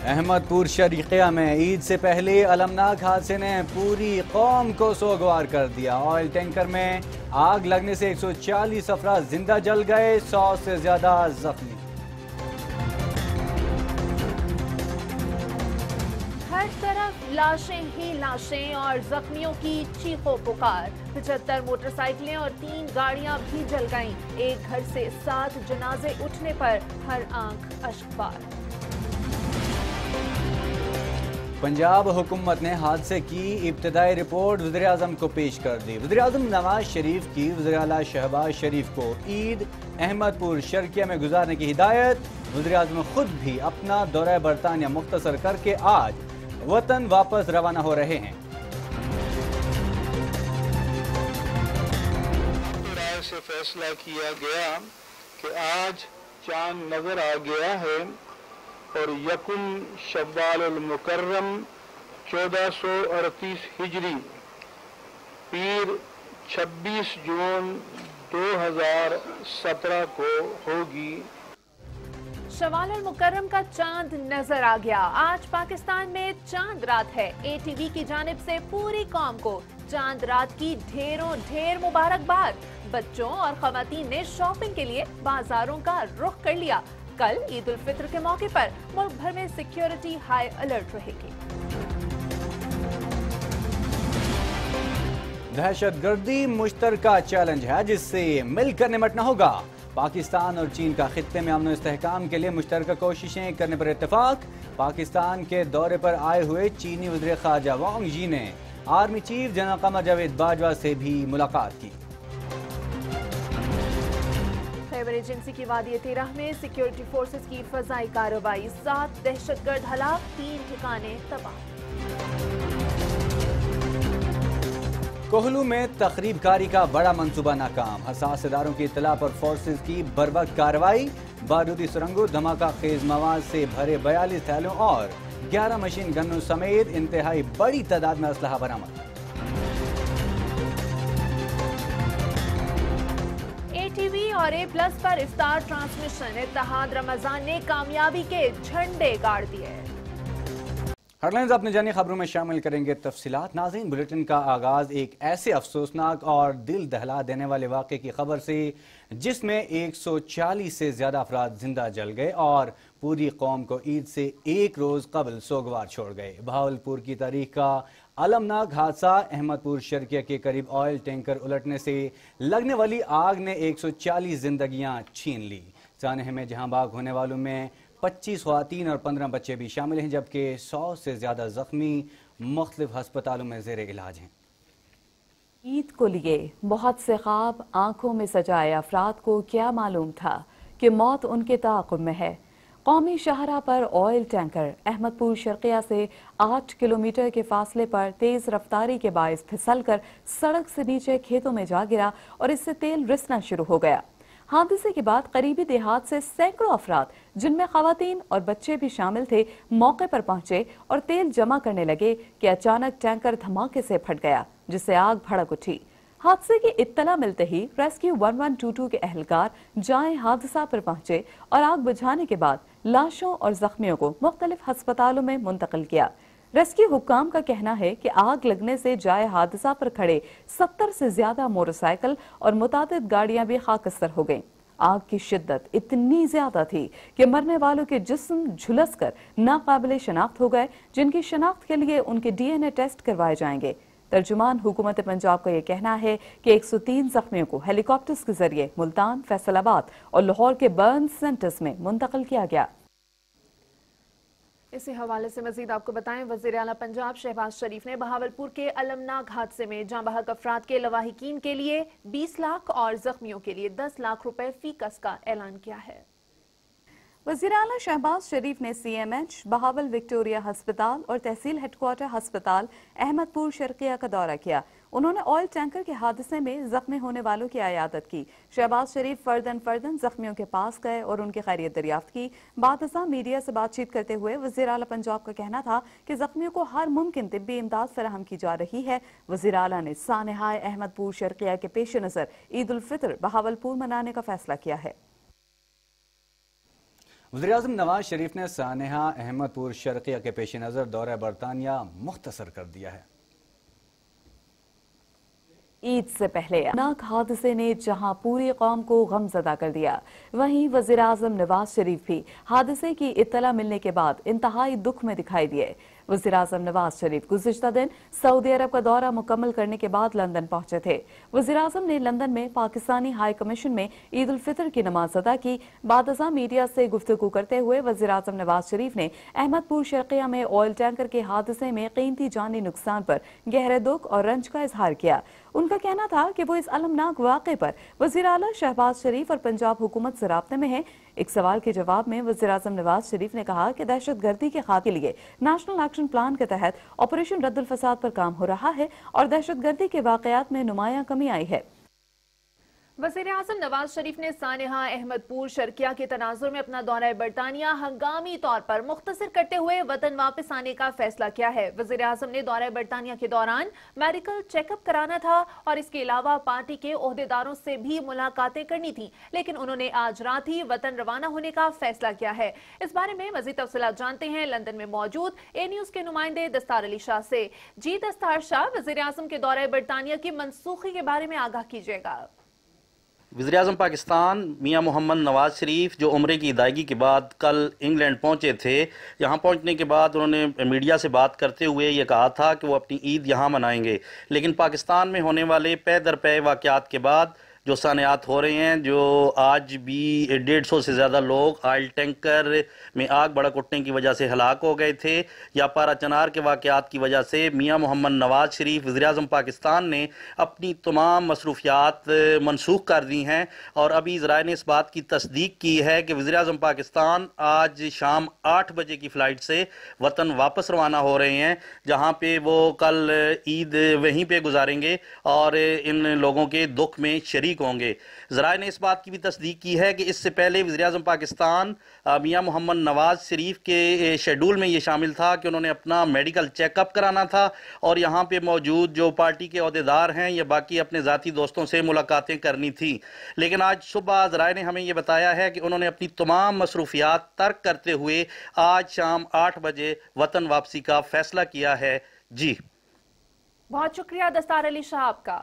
احمد پور شرقیہ میں عید سے پہلے المناک حادثے نے پوری قوم کو سوگوار کر دیا۔ آئل ٹینکر میں آگ لگنے سے 140 افراد زندہ جل گئے، 100 سے زیادہ زخمی۔ ہر طرف لاشیں ہی لاشیں اور زخمیوں کی چیخ و پکار۔ 75 موٹر سائیکلیں اور 3 گاڑیاں بھی جل گئیں۔ ایک گھر سے 7 جنازے اٹھنے پر ہر آنکھ اشکبار۔ پنجاب حکومت نے حادثے کی ابتدائی رپورٹ وزیراعظم کو پیش کر دی۔ وزیراعظم نواز شریف کی وزیراعلیٰ شہباز شریف کو عید احمد پور شرقیہ میں گزارنے کی ہدایت۔ وزیراعظم خود بھی اپنا دورہ برطانیہ مختصر کر کے آج وطن واپس روانہ ہو رہے ہیں۔ رائے سے فیصلہ کیا گیا کہ آج چاند نظر آ گیا ہے اور یکم شوال المکرم 1438 ہجری پیر 26 جون 2017 کو ہوگی۔ شوال المکرم کا چاند نظر آ گیا۔ آج پاکستان میں چاند رات ہے۔ ATV کی جانب سے پوری قوم کو چاند رات کی ڈھیر مبارکباد۔ بچوں اور خواتین نے شاپنگ کے لیے بازاروں کا رخ کر لیا۔ کل عید الفطر کے موقع پر ملک بھر میں سیکیورٹی ہائی الرٹ رہے گی۔ دہشت گردی مشترکہ چیلنج ہے جس سے مل کر نمٹنا ہوگا۔ پاکستان اور چین کا خطے میں امن و استحکام کے لیے مشترکہ کوششیں کرنے پر اتفاق۔ پاکستان کے دورے پر آئے ہوئے چینی وزیر خارجہ وانگ ژی نے army chief general Qamar Javed Bajwa سے بھی ملاقات کی۔ خیبر ایجنسی کی وادی تیرہ میں سیکیورٹی فورسز کی فضائی کارروائی، 7 دہشت گرد ہلاک، 3 ٹھکانے تباہ۔ کوہلو میں تخریب کاری کا بڑا منصوبہ ناکام، حساس اداروں کی اطلاع پر فورسز کی بروقت کارروائی، بارودی سرنگوں، دھماکہ خیز مواد سے بھرے 42 تھیلوں اور 11 مشین گنوں سمیت انتہائی بڑی تعداد میں اسلحہ برآمد۔ ATV اور A+ پر افطار ٹرانسمیشن، اتحاد رمضان نے کامیابی کے جھنڈے گاڑ دیے۔ ہیڈ لائنز اپنے جانی خبروں میں شامل کریں گے تفصیلات۔ ناظرین، بلیٹن کا آغاز ایک ایسے افسوسناک اور دل دہلا دینے والے واقعے کی خبر سے جس میں 140 سے زیادہ افراد زندہ جل گئے اور پوری قوم کو عید سے ایک روز قبل سوگوار چھوڑ گئے۔ بہاولپور کی تاریخ کا المناک حادثہ، احمد پور شرقیہ کے قریب آئل ٹینکر الٹنے سے لگنے والی آگ نے 140 زندگیاں چھین لی۔ سانحے میں جہاں باغ ہونے والوں میں 25 خواتین اور 15 بچے بھی شامل ہیں، جبکہ 100 سے زیادہ زخمی مختلف ہسپتالوں میں زیر علاج ہیں۔ عید کو لیے بہت سے خواب آنکھوں میں سجائے افراد کو کیا معلوم تھا کہ موت ان کے تعاقب میں ہے۔ قومی شاہراہ پر آئل ٹینکر احمد پور شرقیہ سے 8 کلومیٹر کے فاصلے پر تیز رفتاری کے باعث پھسل کر سڑک سے نیچے کھیتوں میں جا گرا اور اس سے تیل رسنا شروع ہو گیا۔ حادثے کے بعد قریبی دیہات سے سینکڑوں افراد، جن میں خواتین اور بچے بھی شامل تھے، موقع پر پہنچے اور تیل جمع کرنے لگے کہ اچانک ٹینکر دھماکے سے پھٹ گیا، جس سے آگ بھڑک اٹھی۔ حادثے کی اطلاع ملتے ہی ریسکیو 1122 کے اہلکار جائے حادثہ پر پہنچے اور آگ بجھانے کے بعد لاشوں اور زخمیوں کو مختلف ہسپتالوں میں منتقل کیا۔ ریسکیو حکام کا کہنا ہے کہ آگ لگنے سے جائے حادثہ پر کھڑے 70 سے زیادہ موٹر سائیکل اور متعدد گاڑیاں بھی خاکستر ہو گئیں۔ آگ کی شدت اتنی زیادہ تھی کہ مرنے والوں کے جسم جھلس کر ناقابل شناخت ہو گئے، جن کی شناخت کے لیے ان کے DNA ٹیسٹ کروائے جائیں گے۔ ترجمان حکومت پنجاب کا یہ کہنا ہے کہ 103 زخمیوں کو ہیلی کاپٹرز کے ذریعے ملتان، فیصل آباد اور لاہور کے برن سینٹرز میں منتقل کیا گیا۔ اسی حوالے سے مزید آپ کو بتائیں، وزیر اعلیٰ پنجاب شہباز شریف نے بہاولپور کے المناک حادثے میں جاں بحق افراد کے لواحقین کے لیے 20 لاکھ اور زخمیوں کے لیے 10 لاکھ روپے فی کس کا اعلان کیا ہے۔ وزیر اعلیٰ شہباز شریف نے CMH، بہاول وکٹوریہ ہسپتال اور تحصیل ہیڈ کوارٹر ہسپتال احمد پور شرقیہ کا دورہ کیا۔ انہوں نے آئل ٹینکر کے حادثے میں زخمی ہونے والوں کی عیادت کی۔ شہباز شریف فردن زخمیوں کے پاس گئے اور ان کی خیریت دریافت کی۔ بعد ازاں میڈیا سے بات چیت کرتے ہوئے وزیر اعلیٰ پنجاب کا کہنا تھا کہ زخمیوں کو ہر ممکن طبی امداد فراہم کی جا رہی ہے۔ وزیر اعلیٰ نے سانحہ احمد پور شرقیہ کے پیش نظر عید الفطر بہاولپور منانے کا فیصلہ کیا ہے۔ वज़ीर-ए-आज़म नवाज शरीफ ने सानेहा अहमदपुर शर्किया के पेश नज़र दौरा बरतानिया मुख्तसर कर दिया है। ईद से पहले नाक हादसे ने जहां पूरी कौम को गमज़दा कर दिया, वहीं वज़ीर-ए-आज़म नवाज शरीफ भी हादसे की इत्तला मिलने के बाद इंतहाई दुख में दिखाई दिए। वज़ीर-ए-आज़म नवाज शरीफ गुज़िश्ता दिन सऊदी अरब का दौरा मुकम्मल करने के बाद लंदन पहुंचे थे। वज़ीर-ए-आज़म ने लंदन में पाकिस्तानी हाई कमीशन में ईद उल फितर की नमाज अदा की। बाद मीडिया से गुफ्तगू करते हुए वज़ीर-ए-आज़म नवाज शरीफ ने अहमदपुर शर्किया में ऑयल टैंकर के हादसे में कीमती जानी नुकसान पर गहरे दुख और रंज का इजहार किया। उनका कहना था कि वो इस अलमनाक वाक़े पर वज़ीर आला शहबाज शरीफ और पंजाब हुकूमत से राब्ते में है। एक सवाल के जवाब में वज़ीर-ए-आज़म नवाज शरीफ ने कहा कि दहशत गर्दी के खात्मे के लिए नेशनल एक्शन प्लान के तहत ऑपरेशन रद्दुल फसाद पर काम हो रहा है और दहशत गर्दी के वाक़यात में नुमायां कमी आई है। वज़ीर-ए-आज़म नवाज शरीफ ने सानेहा अहमदपुर शर्किया के तनाजुर में अपना दौरा बरतानिया हंगामी तौर पर मुख्तसर करते हुए वतन वापस आने का फैसला किया है। वज़ीर-ए-आज़म ने दौरा बरतानिया के दौरान मेडिकल चेकअप कराना था और इसके अलावा पार्टी के ओहदेदारों से भी मुलाकातें करनी थी, लेकिन उन्होंने आज रात ही वतन रवाना होने का फैसला किया है। इस बारे में मज़ीद तफसीलात जानते हैं लंदन में मौजूद ए न्यूज़ के नुमाइंदे दस्तार अली शाह से। जी दस्तार शाह, वज़ीर-ए-आज़म के दौरा बरतानिया की मनसूखी के बारे में आगाह कीजिएगा। वज़ीर-ए-आज़म पाकिस्तान मियां मोहम्मद नवाज शरीफ जो उम्रे की अदायगी के बाद कल इंग्लैंड पहुंचे थे, यहां पहुंचने के बाद उन्होंने मीडिया से बात करते हुए ये कहा था कि वो अपनी ईद यहां मनाएंगे, लेकिन पाकिस्तान में होने वाले पे दर पे वाक़यात के बाद जो सानियात हो रहे हैं, जो आज भी 150 से ज़्यादा लोग ऑयल टैंकर में आग भड़क उठने की वजह से हलाक हो गए थे, या पारा चनार के वाक़यात की वजह से मियां मोहम्मद नवाज शरीफ वज़ीर-ए-आज़म पाकिस्तान ने अपनी तमाम मसरूफियात मनसूख कर दी हैं। और अभी ज़राए ने इस बात की तस्दीक की है कि वज़ीर-ए-आज़म पाकिस्तान आज शाम 8 बजे की फ़्लाइट से वतन वापस रवाना हो रहे हैं, जहाँ पे वो कल ईद वहीं पे गुजारेंगे और इन लोगों के दुख में शरीक होंगे। ज़राए ने इस बात की भी तस्दीक की है कि इससे पहले वज़ीर-ए-आज़म पाकिस्तान मियां मोहम्मद नवाज शरीफ के शेड्यूल में ये शामिल था कि उन्होंने अपना मेडिकल चेकअप कराना था और यहाँ पे मौजूद जो पार्टी के अहदेदार हैं या बाकी अपने ज़ाती दोस्तों से मुलाकातें करनी थी। लेकिन आज सुबह ज़राए ने हमें ये बताया है कि उन्होंने अपनी तमाम मसरूफियात तर्क करते हुए आज शाम 8 बजे वतन वापसी का फैसला किया है। जी बहुत शुक्रिया दस्तार अली शाह आपका।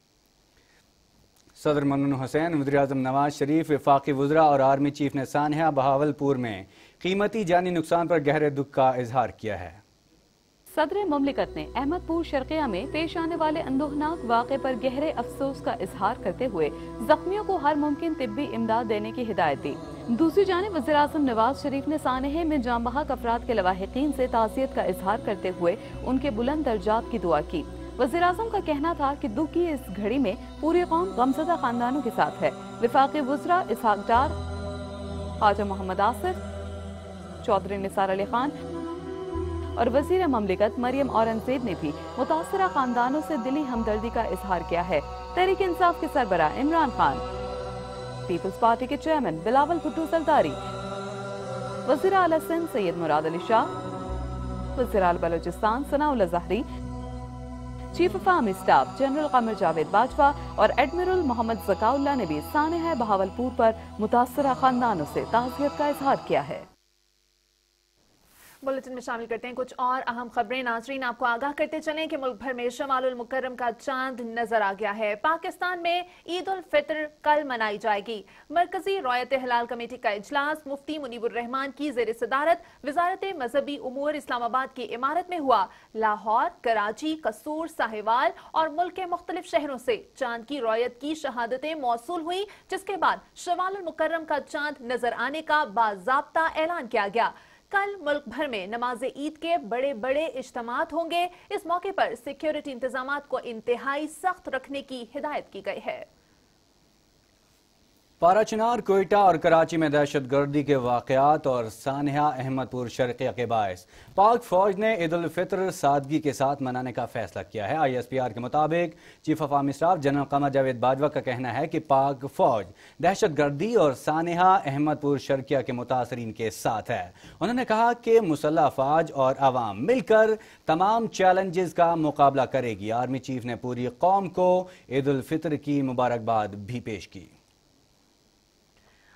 सदर ममनून हुसैन, वज़ीर-ए-आज़म नवाज शरीफ, वफाकी वज़रा और आर्मी चीफ ने सानेहा बहावलपुर में कीमती जानी नुकसान पर गहरे दुख का इजहार किया है। सदर मुमलिकत ने अहमदपुर शर्किया में पेश आने वाले अंदोहनाक वाक़े पर गहरे अफसोस का इजहार करते हुए जख्मियों को हर मुमकिन तिब्बी इमदाद देने की हिदायत दी। दूसरी जानिब वज़ीर-ए-आज़म नवाज शरीफ ने सानेहे में जाम बहक अफराद के लवाहिकीन से ताज़ियत का इजहार करते हुए उनके बुलंद दर्जात की दुआ की। वज़ीर-ए-आज़म का कहना था कि दुख की इस घड़ी में पूरी कौम गमज़दा खानदानों के साथ है। वफाकी वज़रा इसहाक डार, ख्वाजा मोहम्मद आसिफ, चौधरी निसार अली खान और वज़ीर ममलिकत मरियम औरंगज़ेब ने भी मुतासरा खानदानों से दिली हमदर्दी का इजहार किया है। तहरीक इंसाफ के सरबराह इमरान खान, पीपल्स पार्टी के चेयरमैन बिलावल भुट्टो सरदारी, वज़ीर आला सिंध सैयद मुराद अली शाह, वज़ीर आला Balochistan Sanaullah Zehri, chief of army staff general Qamar Javed Bajwa और एडमिरल मोहम्मद ज़काउल्लाह ने भी सानेहा बहावलपुर पर मुतासरा खानदानों से ताज़ियत का इजहार किया है। बुलेटिन में शामिल करते हैं कुछ और अहम खबरें। नाजरीन, आपको आगाह करते चलें कि मुल्क भर में शमालुल मुकर्रम का चांद नजर आ गया है। पाकिस्तान में ईद उल फितर कल मनाई जाएगी। मरकजी रॉयत हिलाल कमेटी का इजलास मुफ्ती मुनीबुर रहमान की ज़ेर सदारत वजारत मजहबी उमूर इस्लामाबाद की इमारत में हुआ। लाहौर, कराची, कसूर, साहिवाल और मुल्क के मुख्तलिफ शहरों से चांद की रॉयत की शहादतें मौसूल हुई, जिसके बाद शमालुल मुकर्रम का चांद नजर आने का बाज़ाब्ता ऐलान किया गया। कल मुल्क भर में नमाज ईद के बड़े बड़े इज्तिमात होंगे। इस मौके पर सिक्योरिटी इंतजामात को इंतहाई सख्त रखने की हिदायत की गई है। पाराचनार, कोयटा और कराची में दहशत गर्दी के वाक़यात और सानेहा अहमदपुर शर्किया के बायस पाक फौज ने ईद उल फितर सादगी के साथ मनाने का फैसला किया है। ISPR के मुताबिक chief of army staff general Qamar Javed Bajwa का कहना है कि पाक फौज दहशत गर्दी और सानेहा अहमदपुर शर्किया के मुतासरीन के साथ है। उन्होंने कहा कि मुसल्लह अफवाज और अवाम मिलकर तमाम चैलेंजेस का मुकाबला करेगी। आर्मी चीफ ने पूरी कौम को ईद उल फितर की मुबारकबाद भी पेश की।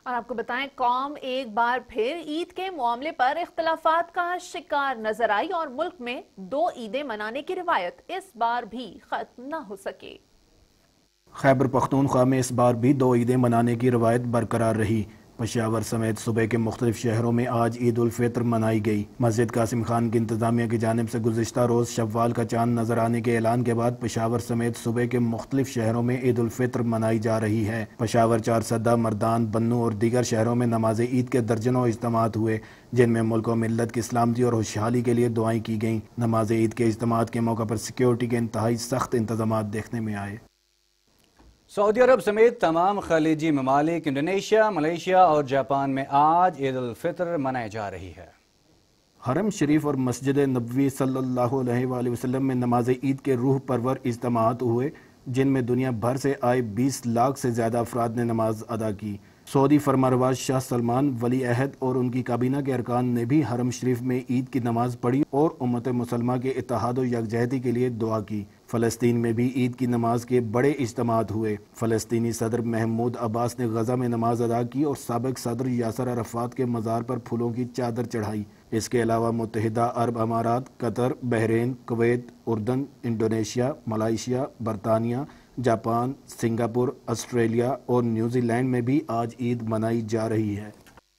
اور آپ کو بتائیں قوم ایک بار پھر عید کے معاملے پر اختلافات کا شکار نظر آئی اور ملک میں 2 عیدیں منانے کی روایت اس بار بھی ختم نہ ہو سکے۔ خیبر پختونخوا میں اس بار بھی 2 عیدیں منانے کی روایت برقرار رہی۔ پشاور سمیت صوبے کے مختلف شہروں میں آج عید الفطر منائی گئی۔ مسجد قاسم خان کی انتظامیہ کی جانب سے گزشتہ روز شوال کا چاند نظر آنے کے اعلان کے بعد پشاور سمیت صوبے کے مختلف شہروں میں عید الفطر منائی جا رہی ہے۔ پشاور، چارسدہ، مردان، بنوں اور دیگر شہروں میں نماز عید کے درجنوں اجتماعات ہوئے، جن میں ملک و ملت کی سلامتی اور خوشحالی کے لیے دعائیں کی گئیں۔ نماز عید کے اجتماعات کے موقع پر سیکیورٹی کے انتہائی سخت انتظامات دیکھنے میں آئے۔ سعودی عرب سمیت تمام خلیجی ممالک، انڈونیشیا، ملیشیا اور جاپان میں آج عید الفطر منائی جا رہی ہے۔ حرم شریف اور مسجد نبوی صلی اللہ علیہ وآلہ وسلم میں نماز عید کے روح پرور اجتماعات ہوئے، جن میں دنیا بھر سے آئے 20 لاکھ سے زیادہ افراد نے نماز ادا کی۔ سعودی فرمانرواز شاہ سلمان، ولی عہد اور ان کی کابینہ کے ارکان نے بھی حرم شریف میں عید کی نماز پڑھی اور امت مسلمہ کے اتحاد و یکجہتی کے لیے دعا کی۔ فلسطین میں بھی عید کی نماز کے بڑے اجتماعات ہوئے۔ فلسطینی صدر محمود عباس نے غزہ میں نماز ادا کی اور سابق صدر یاسر عرفات کے مزار پر پھولوں کی چادر چڑھائی۔ اس کے علاوہ متحدہ عرب امارات، قطر، بحرین، کویت، اردن، انڈونیشیا، ملائیشیا، برطانیہ، جاپان، سنگاپور، آسٹریلیا اور نیوزی لینڈ میں بھی آج عید منائی جا رہی ہے۔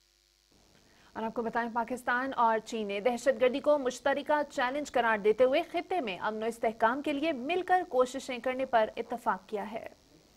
اور آپ کو بتائیں پاکستان اور چین نے دہشت گردی کو مشترکہ چیلنج قرار دیتے ہوئے خطے میں امن و استحکام کے لیے مل کر کوششیں کرنے پر اتفاق کیا ہے۔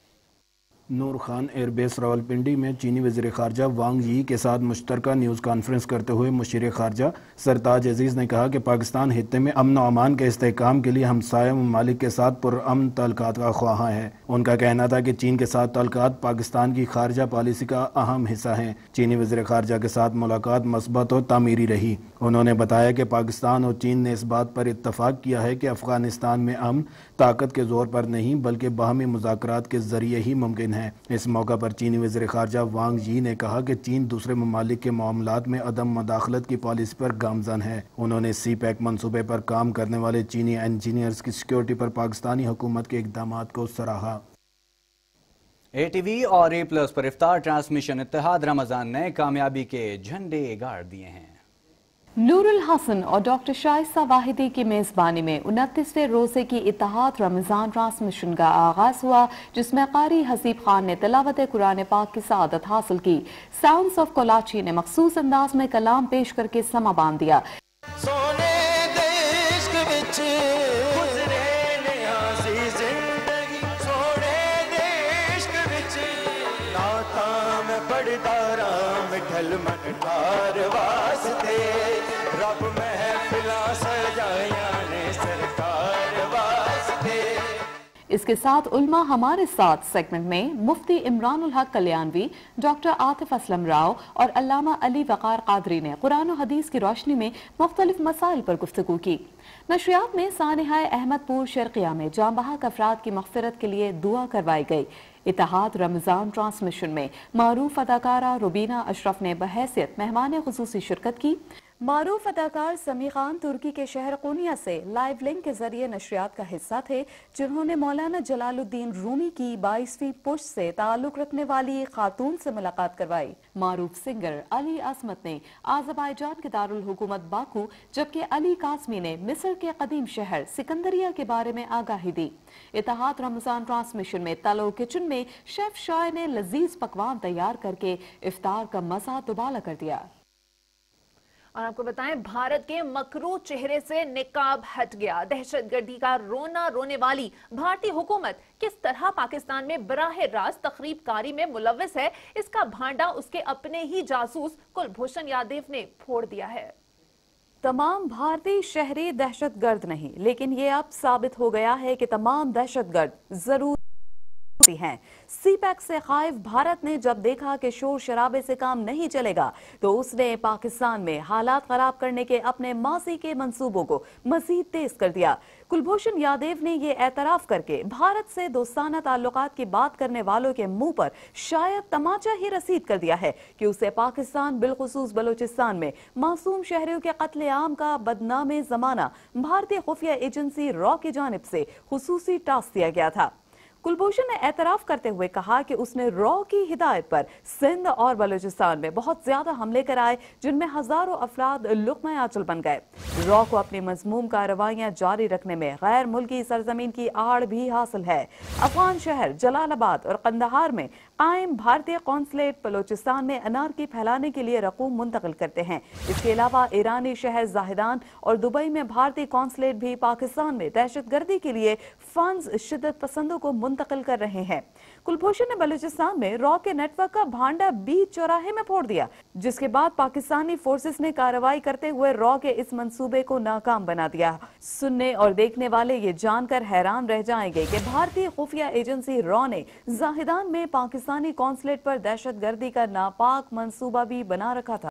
نور خان ایئر بیس راولپنڈی میں چینی وزیر خارجہ وانگ یی کے ساتھ مشترکہ نیوز کانفرنس کرتے ہوئے مشیر خارجہ سرتاج عزیز نے کہا کہ پاکستان خطے میں امن و امان کے استحکام کے لیے ہمسایہ ممالک کے ساتھ پرامن تعلقات کا خواہاں ہے۔ ان کا کہنا تھا کہ چین کے ساتھ تعلقات پاکستان کی خارجہ پالیسی کا اہم حصہ ہیں۔ چینی وزیر خارجہ کے ساتھ ملاقات مثبت و تعمیری رہی۔ انہوں نے بتایا کہ پاکستان اور چین نے اس بات پر اتفاق کیا ہے کہ افغانستان میں امن طاقت کے زور پر نہیں بلکہ باہمی مذاکرات کے ذریعے ہی ممکن ہے۔ اس موقع پر چینی وزیر خارجہ وانگ یی نے کہا کہ چین دوسرے ممالک کے معاملات میں عدم مداخلت کی پالیسی پر گامزن ہے۔ انہوں نے سی پیک منصوبے پر کام کرنے والے چینی انجینئرز کی سیکیورٹی پر پاکستانی حکومت کے اقدامات کو سراہا۔ ATV اور A+ پر افطار ٹرانسمیشن اتحاد رمضان نے کامیابی کے جھنڈے گاڑ دیے ہیں۔ نور الحسن اور ڈاکٹر شائستہ واحدی کی میزبانی میں 29ویں روزے کی اتحاد رمضان ٹرانسمیشن کا آغاز ہوا، جس میں قاری حسیب خان نے تلاوت قرآن پاک کی سعادت حاصل کی۔ ساؤنڈز آف کلاچی نے مخصوص انداز میں کلام پیش کر کے سما باندھ دیا۔ اس کے ساتھ علماء ہمارے ساتھ سیگمنٹ میں مفتی عمران الحق کلیانوی، ڈاکٹر عاطف اسلم راؤ اور علامہ علی وقار قادری نے قرآن و حدیث کی روشنی میں مختلف مسائل پر گفتگو کی۔ نشریات میں سانحہ احمد پور شرقیہ میں جاں بحق افراد کی مغفرت کے لیے دعا کروائی گئی۔ اتحاد رمضان ٹرانسمیشن میں معروف اداکارہ روبینہ اشرف نے بحیثیت مہمان خصوصی شرکت کی۔ معروف اداکار سمی خان ترکی کے شہر قونیہ سے لائیو لنک کے ذریعے نشریات کا حصہ تھے، جنہوں نے مولانا جلال الدین رومی کی 22ویں پشت سے تعلق رکھنے والی خاتون سے ملاقات کروائی۔ معروف سنگر علی عظمت نے آذربائیجان کے دارالحکومت باکو، جبکہ علی قاسمی نے مصر کے قدیم شہر سکندریہ کے بارے میں آگاہی دی۔ اتحاد رمضان ٹرانسمیشن میں تلو کچن میں شیف شائع نے لذیذ پکوان تیار کر کے افطار کا مزہ دوبالا کر دیا۔ اور آپ کو بتائیں بھارت کے مکروہ چہرے سے نقاب ہٹ گیا۔ دہشت گردی کا رونا رونے والی بھارتی حکومت کس طرح پاکستان میں براہ راست تخریب کاری میں ملوث ہے، اس کا بھانڈا اس کے اپنے ہی جاسوس کلبھوشن یادیو نے پھوڑ دیا ہے۔ تمام بھارتی شہری دہشت گرد نہیں، لیکن یہ اب ثابت ہو گیا ہے کہ تمام دہشت گرد ضرور ہیں۔ سی پیک سے خائف بھارت نے جب دیکھا کہ شور شرابے سے کام نہیں چلے گا تو اس نے پاکستان میں حالات خراب کرنے کے اپنے ماضی کے منصوبوں کو مزید تیز کر دیا۔ کلبھوشن یادیو نے یہ اعتراف کر کے بھارت سے دوستانہ تعلقات کی بات کرنے والوں کے منہ پر شاید تماچا ہی رسید کر دیا ہے کہ اسے پاکستان بالخصوص بلوچستان میں معصوم شہریوں کے قتل عام کا بدنام زمانہ بھارتی خفیہ ایجنسی را کی جانب سے خصوصی ٹاسک دیا گیا تھا۔ कुलभूषण ने एतराफ करते हुए कहा कि उसने रॉ की हिदायत पर सिंध और बलूचिस्तान में बहुत ज्यादा हमले कराए, जिनमें हजारों अफराद लुक़्मा आंचल बन गए। रॉ को अपनी मज़मूम कार्रवाइयां जारी रखने में गैर मुल्की सरजमीन की आड़ भी हासिल है। अफगान शहर जलालाबाद और कंदहार में कायम भारतीय कौंसलेट बलूचिस्तान में अनारकी फैलाने के लिए रकूम मुंतकिल करते हैं। इसके अलावा ईरानी शहर जाहिदान और दुबई में भारतीय कौंसलेट भी पाकिस्तान में दहशतगर्दी के लिए फंड्स शिद्दत पसंदों को मुंतकिल कर रहे हैं। कुलभूषण ने बलूचिस्तान में रॉ के नेटवर्क का भांडा बीच चौराहे में फोड़ दिया, जिसके बाद पाकिस्तानी फोर्सेस ने कार्रवाई करते हुए रॉ के इस मंसूबे को नाकाम बना दिया। सुनने और देखने वाले ये जानकर हैरान रह जाएंगे कि भारतीय खुफिया एजेंसी रॉ ने जाहिदान में पाकिस्तानी कौंसलेट पर दहशतगर्दी का नापाक मंसूबा भी बना रखा था।